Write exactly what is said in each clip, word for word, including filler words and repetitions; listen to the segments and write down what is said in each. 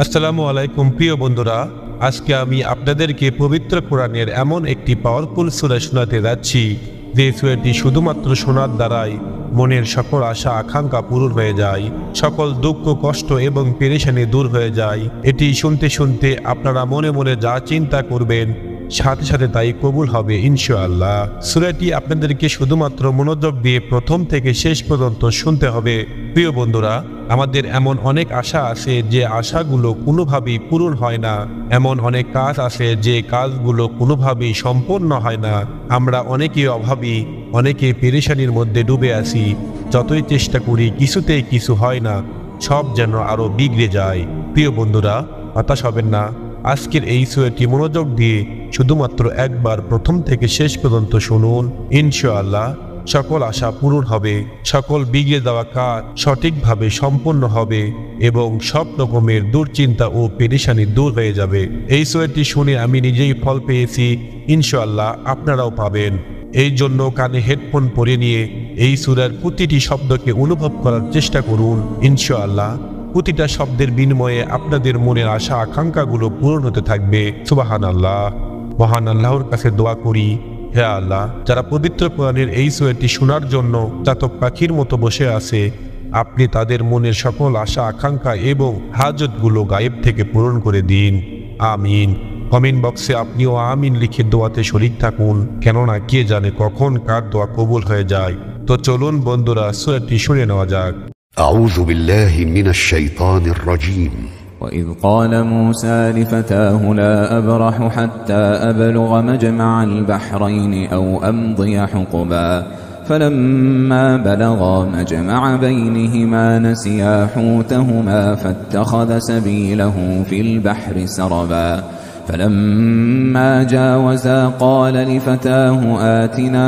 আসসালামু আলাইকুম প্রিয় বন্ধুরা, আজকে আমি আপনাদেরকে পবিত্র কোরআনের এমন একটি পাওয়ারফুল সূরা শোনাতে যাচ্ছি যে সূরাটি শুধুমাত্র শোনার দ্বারাই মনের সকল আশা আকাঙ্ক্ষা পূরণ হয়ে যায়, সকল দুঃখ কষ্ট এবং পেরেশানি দূর হয়ে যায়। এটি শুনতে শুনতে আপনারা মনে মনে যা চিন্তা করবেন সাথে সাথে তাই কবুল হবে ইনশাআল্লাহ। সূরাটি আপনাদেরকে শুধুমাত্র মনোযোগ দিয়ে প্রথম থেকে শেষ পর্যন্ত শুনতে হবে। প্রিয় বন্ধুরা, আমাদের এমন অনেক আশা আছে যে আশাগুলো কোনোভাবেই পূরণ হয় না, এমন অনেক কাজ আছে যে কাজগুলো কোনোভাবেই সম্পন্ন হয় না। আমরা অনেকেই অভাবী, অনেকে পেরেশানির মধ্যে ডুবে আছি। যতই চেষ্টা করি কিছুতেই কিছু হয় না, সব যেন আরো বিগড়ে যায়। প্রিয় বন্ধুরা, হতাশ হবেন না। আজকের এই সূরাটি মনোযোগ দিয়ে শুধুমাত্র একবার প্রথম থেকে শেষ পর্যন্ত শুনুন, ইনশাআল্লাহ সকল আশা পূরণ হবে, সকল বিগড়ে যাওয়া কাজ সঠিকভাবে সম্পন্ন হবে এবং সব রকমের দুশ্চিন্তা ও পেরেশানি দূর হয়ে যাবে। এই সূরাটি শুনে আমি নিজেই ফল পেয়েছি, ইনশাআল্লাহ আপনারাও পাবেন। এই জন্য কানে হেডফোন পরে নিয়ে এই সূরার প্রতিটি শব্দকে অনুভব করার চেষ্টা করুন। ইনশাআল্লাহ প্রতিটা শব্দের বিনিময়ে আপনাদের মনের আশা আকাঙ্ক্ষাগুলো পূরণ হতে থাকবে। সুবহানাল্লাহ। মহান আল্লাহর কাছে দোয়া করি, হে আল্লাহ, যারা পবিত্র কোরআনের এই সূরাটি শোনার জন্য চাতক পাখির মতো বসে আছে, আপনি তাদের মনের সকল আশা আকাঙ্ক্ষা এবং হাজতগুলো গায়েব থেকে পূরণ করে দিন। আমিন। কমেন্ট বক্সে আপনিও আমিন লিখে দোয়াতে শরীক থাকুন, কেননা কে জানে কখন কার দোয়া কবুল হয়ে যায়। তো চলুন বন্ধুরা, সূরাটি শুনে নেওয়া যাক। أعوذ بالله من الشيطان الرجيم. وإذ قال موسى لفتاه لا أبرح حتى أبلغ مجمع البحرين أو أمضي حقبا فلما بلغا مجمع بينهما نسيا حوتهما فاتخذ سبيله في البحر سربا فلما جاوزا قال لفتاه آتنا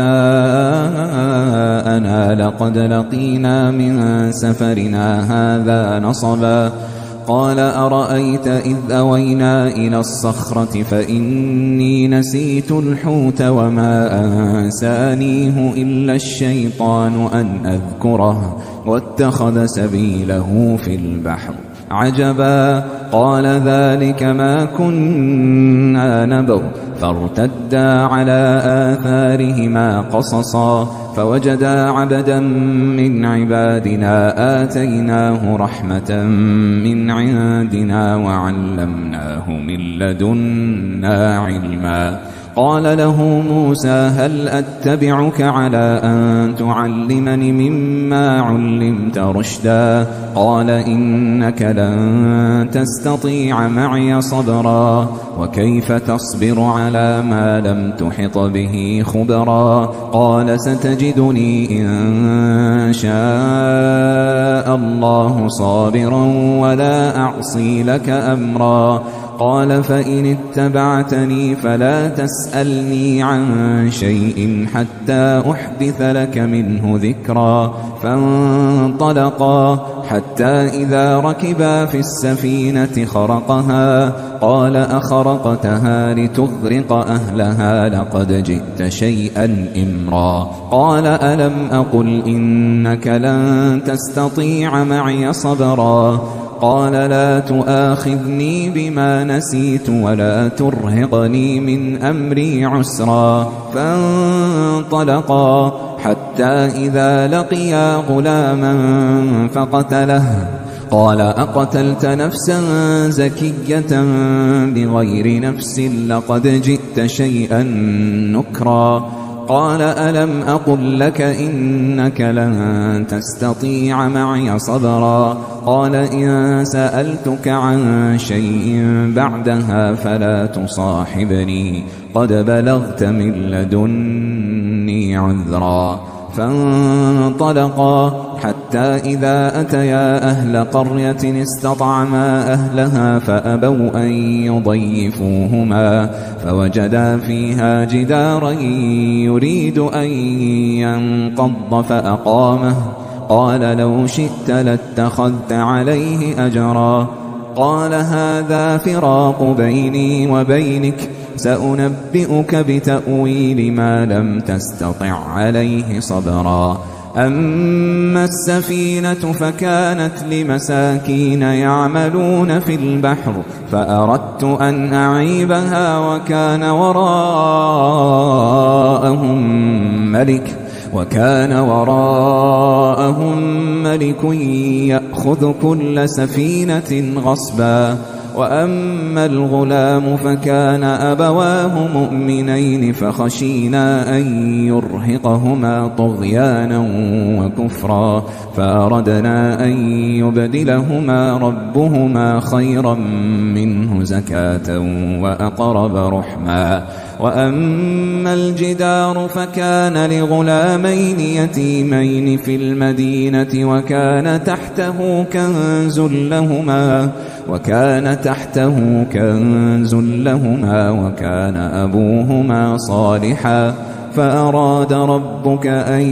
غداءنا لقد لقينا من سفرنا هذا نصبا قال أرأيت إذ أوينا إلى الصخرة فإني نسيت الحوت وما أنسانيه إلا الشيطان أن أذكره واتخذ سبيله في البحر عجبا قال ذلك ما كنا نبغ فارتدا على آثارهما قصصا فوجدا عبدا من عبادنا آتيناه رحمة من عندنا وعلمناه من لدنا علما قال له موسى هل أتبعك على أن تعلمني مما علمت رشدا قال إنك لن تستطيع معي صبرا وكيف تصبر على ما لم تحط به خبرا قال ستجدني إن شاء الله صابرا ولا أعصي لك أمرا قال فإن اتبعتني فلا تسألني عن شيء حتى أحدث لك منه ذكرا فانطلقا حتى إذا ركبا في السفينة خرقها قال أخرقتها لتغرق أهلها لقد جئت شيئا إمرا قال ألم أقل إنك لن تستطيع معي صبرا قال لا تؤاخذني بما نسيت ولا ترهقني من أمري عسرا فانطلقا حتى إذا لقيا غلاما فقتله قال أقتلت نفسا زكية بغير نفس لقد جئت شيئا نكرا قال ألم أقل لك إنك لن تستطيع معي صبرا قال إن سألتك عن شيء بعدها فلا تصاحبني قد بلغت من لدني عذرا فانطلقا حتى إذا أتيا أهل قرية استطعما أهلها فأبوا أن يضيفوهما فوجدا فيها جدارا يريد أن ينقض فأقامه قال لو شئت لاتخذت عليه أجرا قال هذا فراق بيني وبينك سأنبئك بتأويل ما لم تستطع عليه صبرا أما السفينة فكانت لمساكين يعملون في البحر فأردت أن أعيبها وكان وراءهم ملك وكان وراءهم ملك يأخذ كل سفينة غصبا وأما الغلام فكان أبواه مؤمنين فخشينا أن يرهقهما طغيانا وكفرا فأردنا أن يبدلهما ربهما خيرا منه زكاة وأقرب رحما وأما الجدار فكان لغلامين يتيمين في المدينة وكان تحته كنز لهما وكان تحته كنز لهما وكان أبوهما صالحا فأراد ربك أن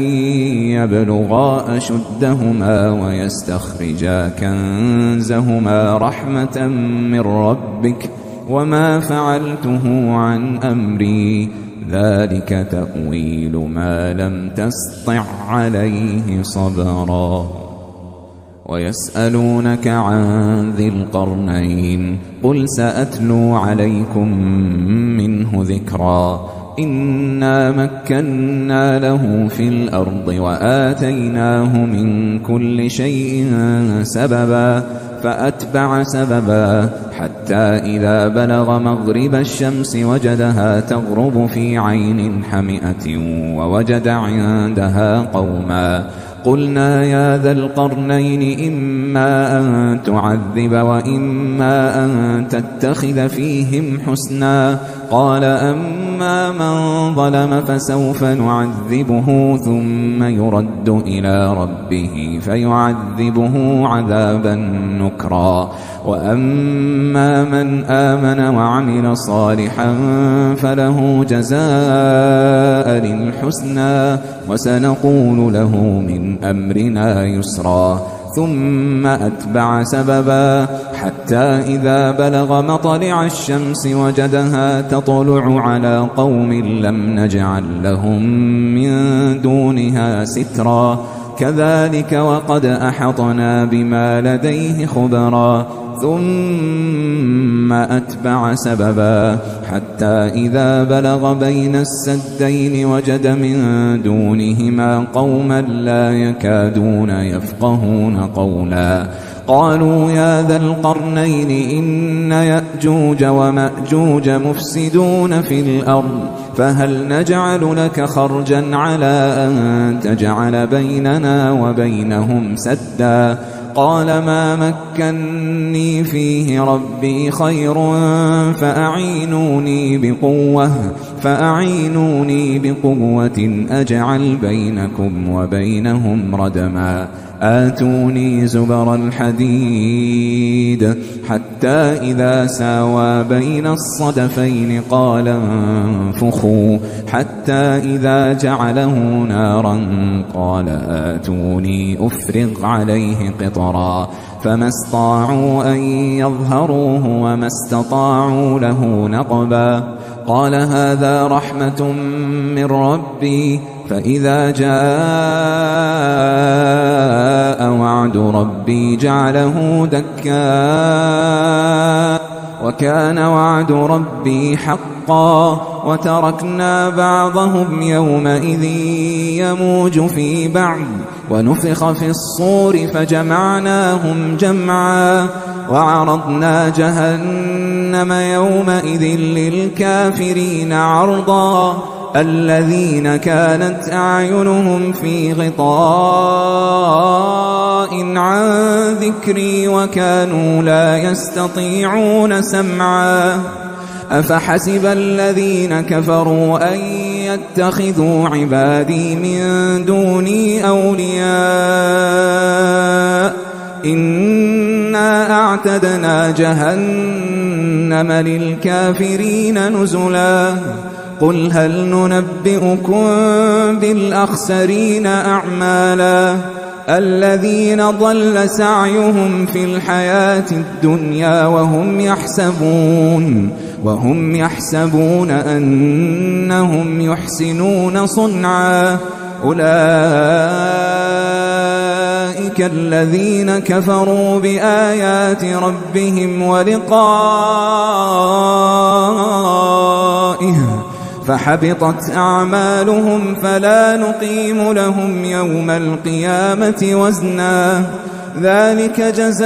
يبلغا أشدهما ويستخرجا كنزهما رحمة من ربك وما فعلته عن أمري ذلك تأويل ما لم تسطع عليه صبرا ويسألونك عن ذي القرنين قل سأتلو عليكم منه ذكرا إنا مكنا له في الأرض وآتيناه من كل شيء سببا فأتبع سببا حتى إذا بلغ مغرب الشمس وجدها تغرب في عين حمئة ووجد عندها قوما قلنا يا ذا القرنين إما أن تعذب وإما أن تتخذ فيهم حسنا قال أما من ظلم فسوف نعذبه ثم يرد إلى ربه فيعذبه عذابا نكرا وأما من آمن وعمل صالحا فله جزاء الحسنى وسنقول له من أمرنا يسرا ثم أتبع سببا حتى إذا بلغ مطلع الشمس وجدها تطلع على قوم لم نجعل لهم من دونها سترا كذلك وقد أحطنا بما لديه خبرا ثم أتبع سببا حتى إذا بلغ بين السدين وجد من دونهما قوما لا يكادون يفقهون قولا قالوا يا ذا القرنين إن يأجوج ومأجوج مفسدون في الأرض فهل نجعل لك خرجا على أن تجعل بيننا وبينهم سدا قال ما مكني فيه ربي خير فأعينوني بقوة فأعينوني بقوة أجعل بينكم وبينهم ردما آتوني زبر الحديد حتى إذا ساوى بين الصدفين قال انفخوا حتى إذا جعله نارا قال آتوني أفرغ عليه قطرا فما استطاعوا أن يظهروه وما استطاعوا له نقبا قال هذا رحمة من ربي فإذا جاء وعد ربي جعله دكا وكان وعد ربي حقا وتركنا بعضهم يومئذ يموج في بعض ونفخ في الصور فجمعناهم جمعا وعرضنا جهنم يومئذ للكافرين عرضا الذين كانت أعينهم في غطاء عن ذكري وكانوا لا يستطيعون سمعا أفحسب الذين كفروا أن يتخذوا عبادي من دوني أولياء إنا أعتدنا جهنم للكافرين نزلا قل هل ننبئكم بالأخسرين أعمالا الذين ضل سعيهم في الحياة الدنيا وهم يحسبون وهم يحسبون أنهم يحسنون صنعا أولئك أولئك الذين كفروا بآيات ربهم ولقائه فحبطت أعمالهم فلا نقيم لهم يوم القيامة وزنا ذلك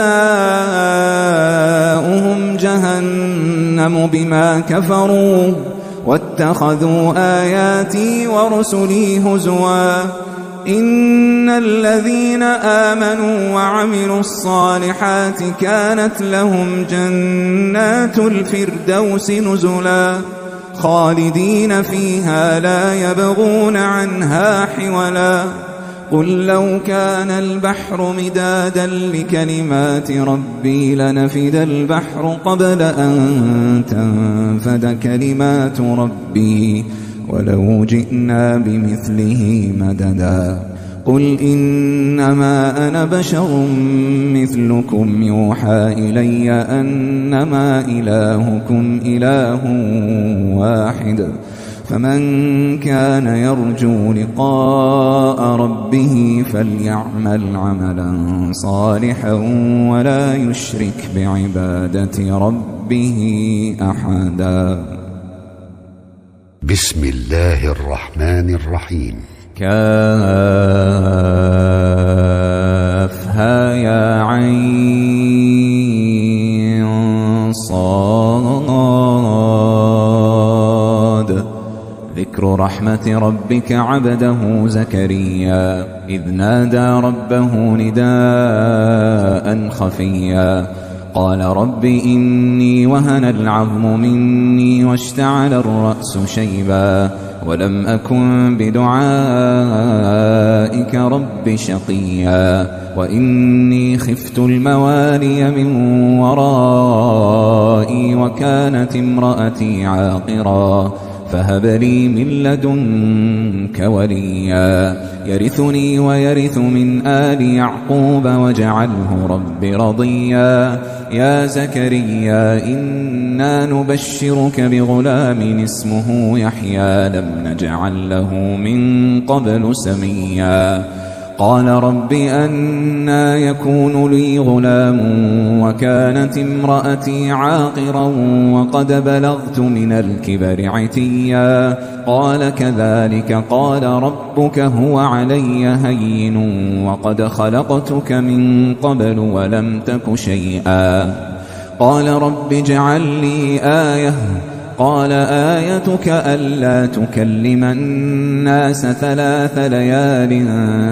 جزاؤهم جهنم بما كفروا واتخذوا آياتي ورسلي هزوا إن الذين آمنوا وعملوا الصالحات كانت لهم جنات الفردوس نزلا خالدين فيها لا يبغون عنها حولا قل لو كان البحر مدادا لكلمات ربي لنفد البحر قبل أن تنفد كلمات ربي ولو جئنا بمثله مددا قل إنما أنا بشر مثلكم يوحى إلي أنما إلهكم إله واحد فمن كان يرجو لقاء ربه فليعمل عملا صالحا ولا يشرك بعبادة ربه أحدا. بسم الله الرحمن الرحيم. كافها يا عين صاد ذكر رحمة ربك عبده زكريا إذ نادى ربه نداء خفيا قال رب إني وهن العظم مني واشتعل الرأس شيبا ولم أكن بدعائك رب شقيا وإني خفت الموالي من ورائي وكانت امرأتي عاقرا فهب لي من لدنك وليا يرثني ويرث من آل يعقوب واجعله رب رضيا يا زكريا إنا نبشرك بغلام اسمه يحيى لم نجعل له من قبل سميا قال رب أنى يكون لي غلام وكانت امرأتي عاقرا وقد بلغت من الكبر عتيا قال كذلك قال ربك هو علي هين وقد خلقتك من قبل ولم تك شيئا قال رب اجعل لي آية قال آيتك ألا تكلم الناس ثلاث ليال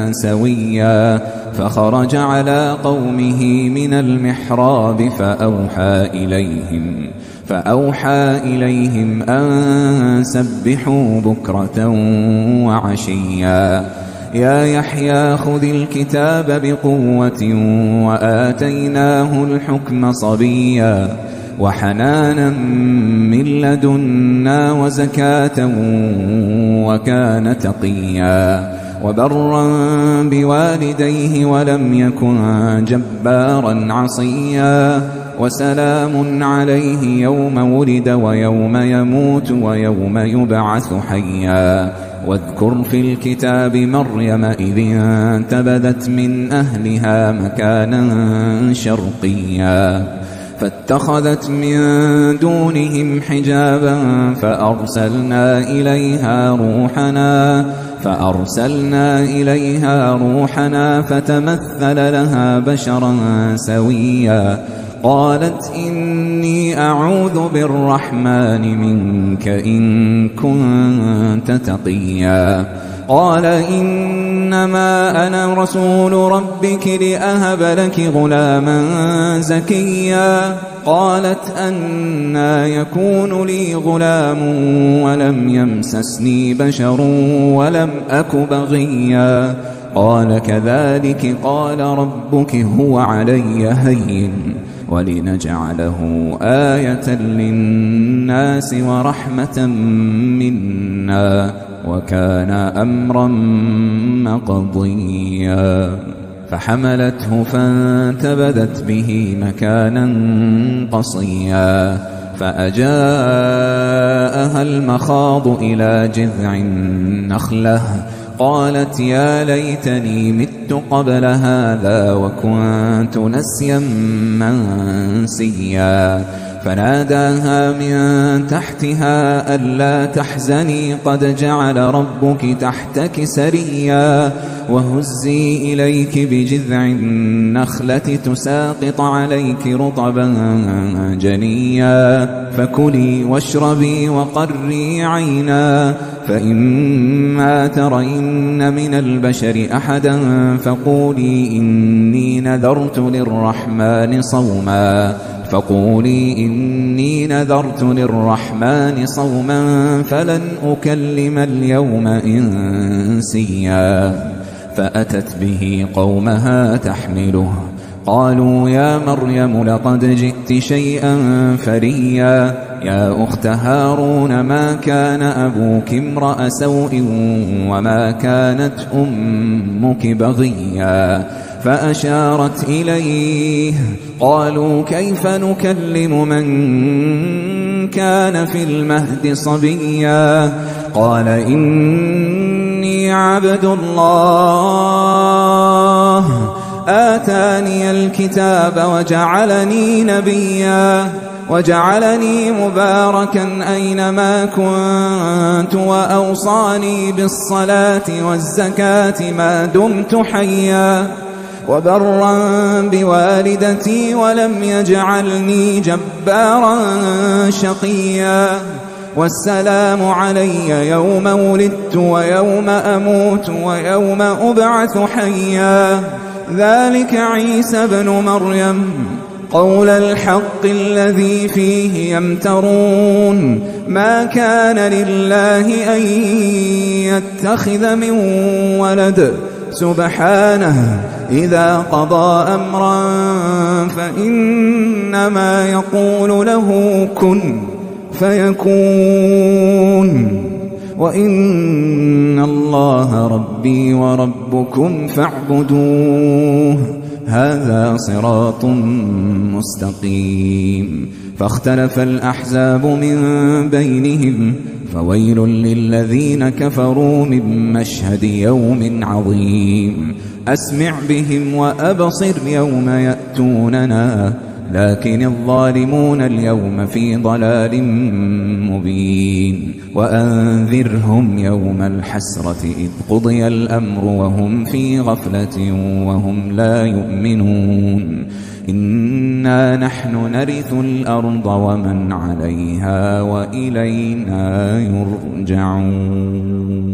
سويا فخرج على قومه من المحراب فأوحى إليهم فأوحى إليهم أن سبحوا بكرة وعشيا يا يحيى خذ الكتاب بقوة وآتيناه الحكم صبيا وحنانا من لدنا وزكاة وكان تقيا وبرا بوالديه ولم يكن جبارا عصيا وسلام عليه يوم ولد ويوم يموت ويوم يبعث حيا واذكر في الكتاب مريم إذ انتبذت من أهلها مكانا شرقيا فاتخذت من دونهم حجابا فأرسلنا إليها روحنا فأرسلنا إليها روحنا فتمثل لها بشرا سويا قالت إني أعوذ بالرحمن منك إن كنت تقيا قال إنما أنا رسول ربك لأهب لك غلاما زكيا قالت أنى يكون لي غلام ولم يمسسني بشر ولم أك بغيا قال كذلك قال ربك هو علي هين ولنجعله آية للناس ورحمة منا وكان أمرا مقضيا فحملته فانتبذت به مكانا قصيا فأجاءها المخاض إلى جذع النخلة قالت يا ليتني مت مت قبل هذا وكنت نسيا منسيا فناداها من تحتها ألا تحزني قد جعل ربك تحتك سريا وهزي إليك بجذع النخلة تساقط عليك رطبا جنيا فكلي واشربي وقري عينا فإما ترين من البشر أحدا فقولي إني نذرت للرحمن صوما فقولي إني نذرت للرحمن صوما فلن أكلم اليوم إنسيا فأتت به قومها تحمله قالوا يا مريم لقد جئت شيئا فريا يا أخت هارون ما كان أبوك امرأ سوء وما كانت أمك بغيا فأشارت إليه قالوا كيف نكلم من كان في المهد صبيا قال إني عبد الله آتاني الكتاب وجعلني نبيا وجعلني مباركا أينما كنت وأوصاني بالصلاة والزكاة ما دمت حيا وبرا بوالدتي ولم يجعلني جبارا شقيا والسلام علي يوم ولدت ويوم أموت ويوم أبعث حيا ذلك عيسى بن مريم قول الحق الذي فيه يمترون ما كان لله أن يتخذ من ولد سبحانه إذا قضى أمرا فإنما يقول له كن فيكون وإن الله ربي وربكم فاعبدوه هذا صراط مستقيم فاختلف الأحزاب من بينهم فويل للذين كفروا من مشهد يوم عظيم أسمع بهم وأبصر يوم يأتوننا لكن الظالمون اليوم في ضلال مبين وأنذرهم يوم الحسرة إذ قضي الأمر وهم في غفلة وهم لا يؤمنون إنا نحن نرث الأرض ومن عليها وإلينا يرجعون.